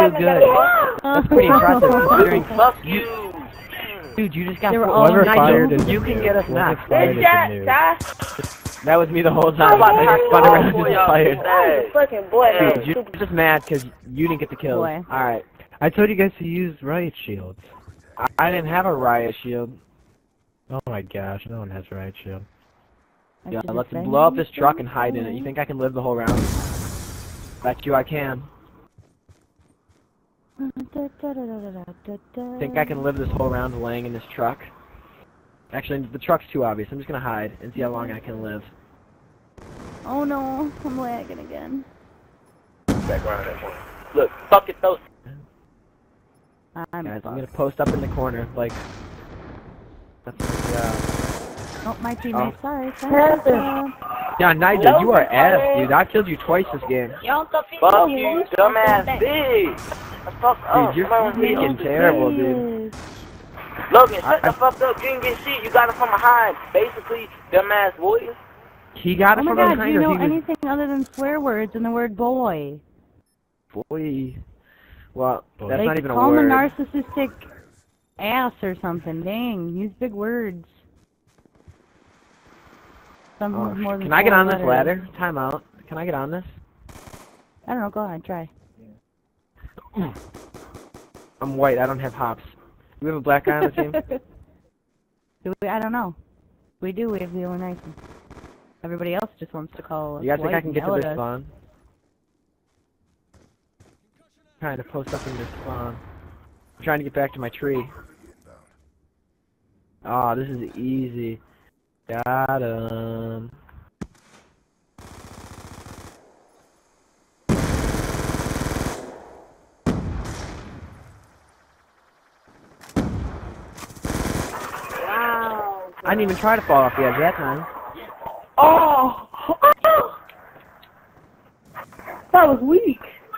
feel good. That's pretty impressive considering. Fuck you. Dude, you just got Whoever fired you can get us whoever next. fired is a noob. That was me the whole time. I just spun around and just fired. Fucking boy. Dude, you're just mad because you didn't get the kills. Boy. Alright. I told you guys to use riot shields. I didn't have a riot shield. Oh my gosh, no one has riot shield. Yeah, let's blow up this truck and hide in it. You think I can live the whole round? Bet you I can. Think I can live this whole round laying in this truck? Actually, the truck's too obvious. I'm just gonna hide and see how long I can live. Oh no, I'm lagging again. Look, fuck it though. Guys, I'm gonna post up in the corner, like... That's Oh, my teammate, sorry. Yeah, Nigel, you are ass, dude. I killed you twice this game. Fuck you, dumbass bitch. Fuck up. Dude, you're freaking terrible, dude. Logan, shut the fuck up. You didn't get shit. You got it from behind. Basically, dumbass boy. He got it Oh from my god, behind, do you or know he was... anything other than swear words and the word boy? Boy. Well, that's Like, not even a call him a word. narcissistic ass or something. Dang, use big words. Something with more than Can I get on this 4 letters. ladder? Time out. Can I get on this? I don't know, go ahead, try. I'm white, I don't have hops. Do we have a black guy on the team? Do we? I don't know. We do, we have the only nice one. Everybody else just wants to call us You guys think white I can and get to yell this at us. spawn? Trying to post up in this spawn. I'm trying to get back to my tree. Oh, this is easy. Got him. Wow. I didn't even try to fall off the edge that time. Oh! That was weak.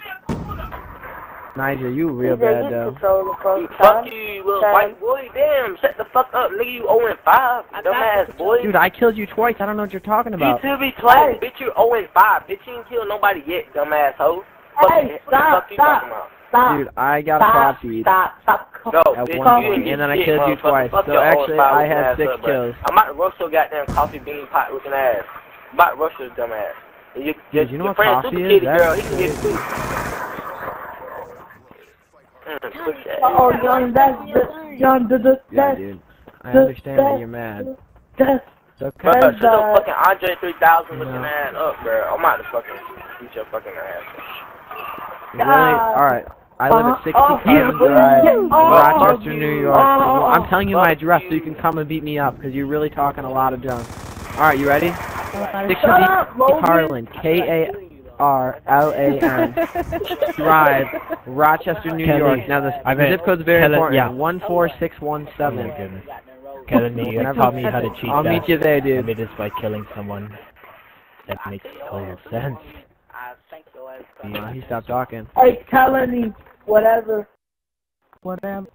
Nigel, you real bad though. Fuck you, little white boy. Damn, shut the fuck up, nigga. You 0-5. Dumbass boy. Dude, I killed you twice. I don't know what you're talking You about. too be twice. Bitch, you 0-5. Bitch, you ain't killed nobody yet, dumbass hoe. Hey, stop, stop. Dude, I got a quad feed Stop. No, at bitch, one you point, didn't and then I get killed you shit, twice. motherfucker. So actually, I had 6 kills. I'm about to rush your goddamn coffee bean pot looking ass. I'm about to rush your dumb ass. Dude, you know what friend, coffee Super is? Kitty That's girl, he can get it too. Oh, John, that's John, yeah, dude. I understand that you're mad. that's It's okay. Bro, shut your fucking Andre 3000 looking No. ass up, bro. I'm about to fucking beat your fucking ass. Really? Alright. I live at 60 Carmen Drive, Rochester, New York. I'm telling you my address so you can come and beat me up, because you're really talking a lot of junk. Alright, you ready? 60 Carlin, K-A-R-L-A-N, Drive, Rochester, New York. Now the zip code's very important. Yeah. 14617. Oh my goodness. Kevin, you taught me how to cheat. I'll meet you there, I dude. made this by killing someone. That makes total sense. He stopped talking. Hey, Colony, whatever. Whatever.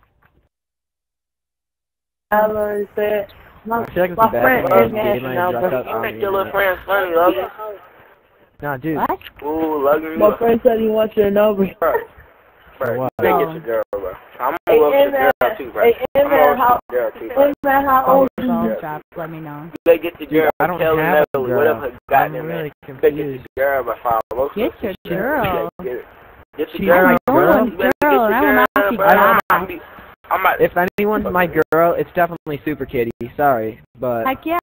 Colony said. I feel like it's My a bad friend thing is to get my now, address but up You on make the your little internet. friends funny, Logan. No, dude. What? Ooh, Logan. My friend said he wants your number. Bro, what? you gotta get your girl, bro. I'm gonna love your girl too, bro. Hey, I'm gonna love how your girl too, bro. how Oh, old your is phone you? dropped, let me know. You gotta get your girl. I don't Kelly have a Melly, girl. whatever her I'm goddamn really name. You gotta get confused. your girl by follow. Get your girl. Get She's your girl. my bro. girl. You better Girl, get I will your not girl, be bro. back. I'm about If anyone's my girl, it's definitely Super Kitty. Sorry, but Heck yeah.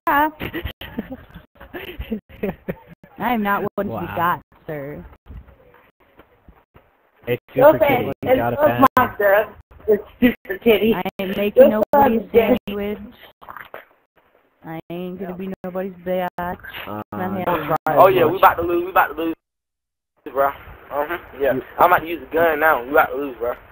I am not one to be Wow. got, sir. Hey, Super Okay, Kitty, you it's gotta my pass. girl. It's Super Kitty. I ain't making nobody's sandwich. I ain't gonna be nobody's bitch. Oh yeah, we about to lose. We about to lose, bro. Yeah. I'm about to use a gun now. We about to lose, bro.